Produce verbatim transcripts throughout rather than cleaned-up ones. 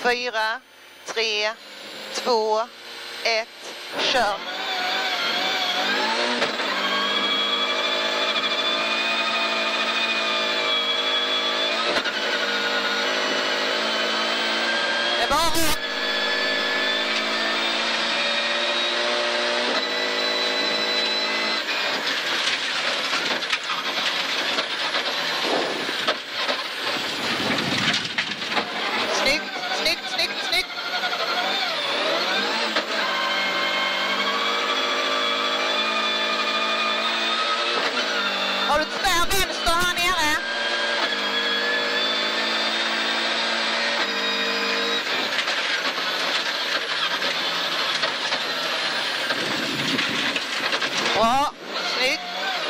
fyra, tre, två, ett, kör. Det är bara. Snyggt, snyggt, snyggt, snyggt. Har du tvär vänster här nere? Bra, snyggt.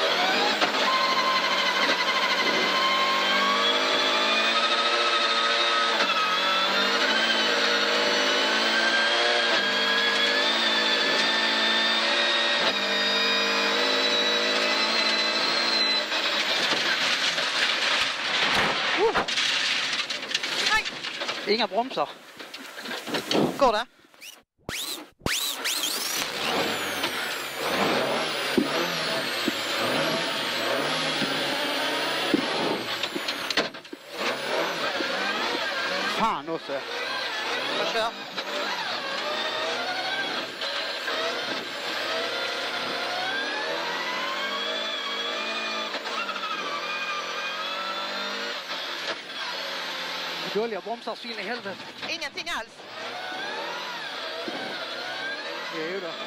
Uh. Nej. Inga bromsar. Går det? Fan också. Jag kör. Dåliga bromsar så in i helvete. Ingenting alls. Jo då.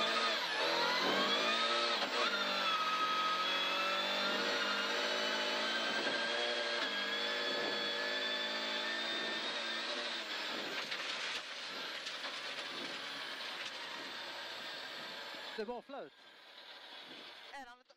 Det var flöt. Är det